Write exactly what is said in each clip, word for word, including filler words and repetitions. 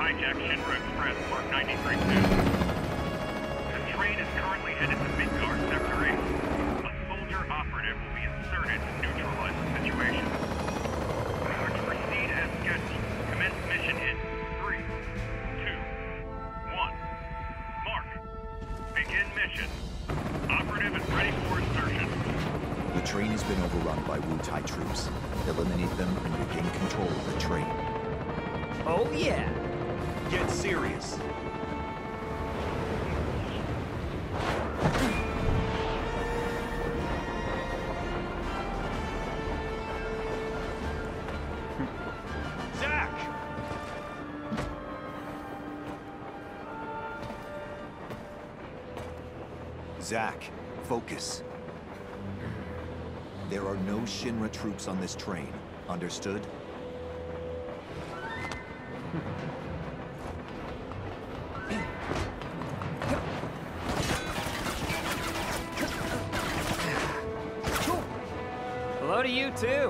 hijacked Shinra Express, Mark ninety-three two. The train is currently headed to Midgar Sector eight. A soldier operative will be inserted to neutralize the situation. We are to proceed as scheduled. Commence mission in three, two, one. Mark. Begin mission. Operative is ready for insertion. The train has been overrun by Wu Tai troops. Eliminate them and regain control of the train. Oh yeah! Get serious. Zack! Zack, focus. There are no Shinra troops on this train. Understood? Hello to you too.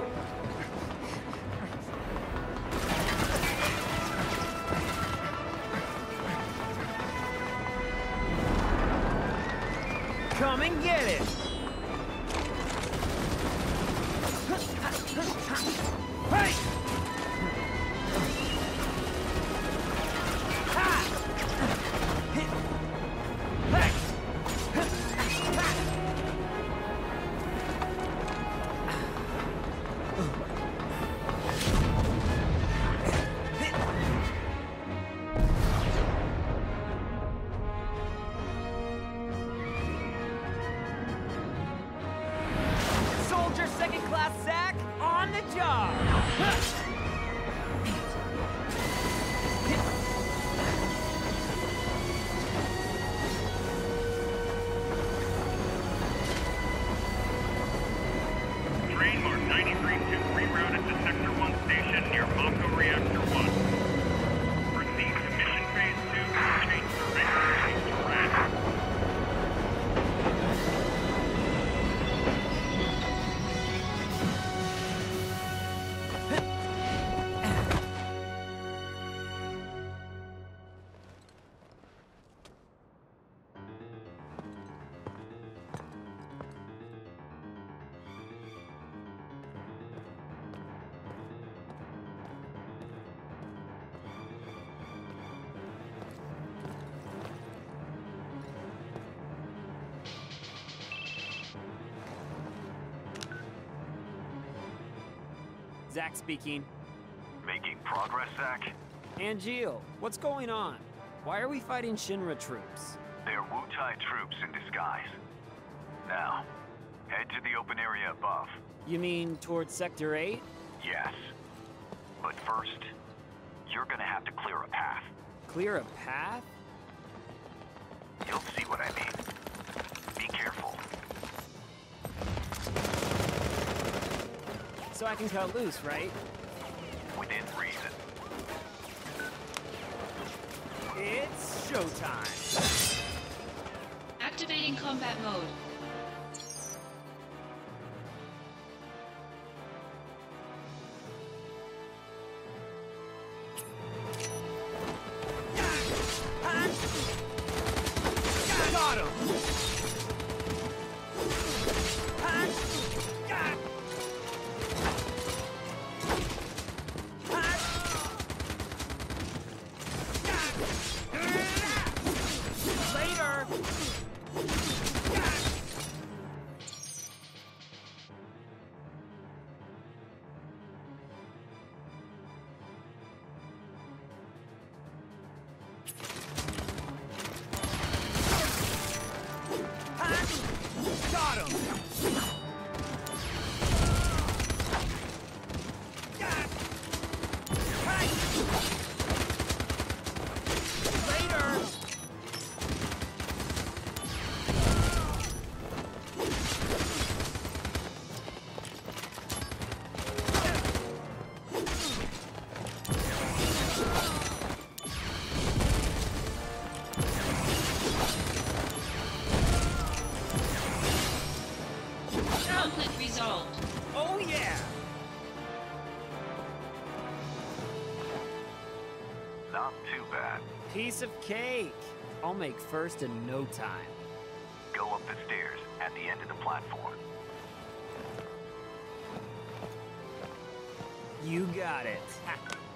Come and get it. Hey! Soldier second class Zack on the job. Train Mark ninety-three two rerouted to Sector one station near Mako Reactor one. Proceed to Mission Phase two and change surveyor range to red. Zack speaking. Making progress, Zack? Angeal, what's going on? Why are we fighting Shinra troops? They're Wu Tai troops in disguise. Now, head to the open area above. You mean towards Sector eight? Yes. But first, you're gonna have to clear a path. Clear a path? You'll see what I mean. Be careful. So I can cut loose, right? Within reason. It's showtime. Activating combat mode. Got him! Later! Got him! Later! Not too bad. Piece of cake. I'll make first in no time. Go up the stairs at the end of the platform. You got it.